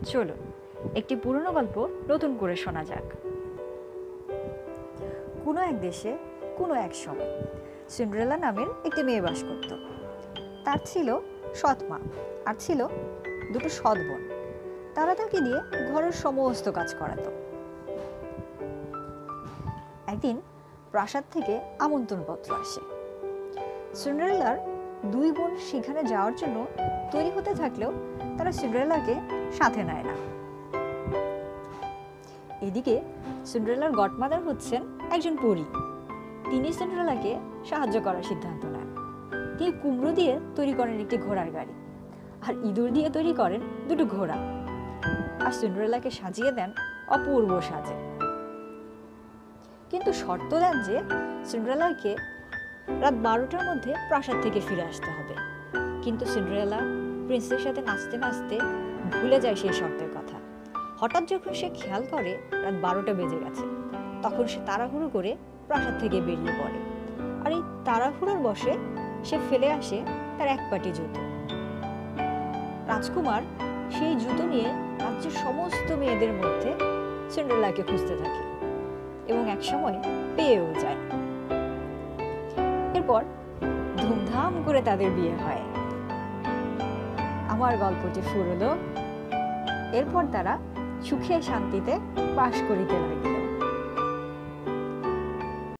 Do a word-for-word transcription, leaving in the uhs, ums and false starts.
চলুন একটি পুরনো গল্প নতুন করে শোনা যাক। কোনো এক দেশে কোনো এক সময় সিন্ডারেলা নামের একটি মেয়ে বাস করত। তার ছিল সৎ মা আর ছিল দুটো সৎ বোন। তারা তাকে দিয়ে ঘরের সমস্ত কাজ করাতো। একদিন প্রাসাদ থেকে আমন্ত্রণপত্র আসে। সিন্ডারেলার দুই বোন সেখানে যাওয়ার জন্য তৈরি হতে থাকলেও তারা সিন্ডারেলাকে সাথে নেয় না। এদিকে সিন্ডারেলার গডমাদার হচ্ছেন একজন পরী। তিনি সিন্ডারেলাকে সাহায্য করার সিদ্ধান্ত নেন। তিনি কুমড়ো দিয়ে তৈরি করেন একটি ঘোড়ার গাড়ি, আর ইঁদুর দিয়ে তৈরি করেন দুটো ঘোড়া, আর সিন্ডারেলাকে সাজিয়ে দেন অপূর্ব সাজে। কিন্তু শর্ত দেন যে সিন্ডারেলাকে রাত বারোটার মধ্যে প্রাসাদ থেকে ফিরে আসতে হবে। কিন্তু সিন্ডারেলা প্রিন্সেসের সাথে নাচতে নাচতে ভুলে যায় সেই শর্তের কথা। হঠাৎ যখন সে খেয়াল করে রাত বারোটা বেজে গেছে, তখন সে তাড়াহুড়ো করে প্রাসাদ থেকে বেরিয়ে পড়ে। আর এই তাড়াহুড়োর বশে সে ফেলে আসে তার এক পাটি জুতো। রাজকুমার সেই জুতো নিয়ে রাজ্যের সমস্ত মেয়েদের মধ্যে সিন্ডারেলাকে খুঁজতে থাকে এবং একসময় পেয়েও যায়। এরপর ধুমধাম করে তাদের বিয়ে হয়। আমার গল্পটি ফুরলো। এরপর তারা সুখে শান্তিতে বাস করিতে লাগিল।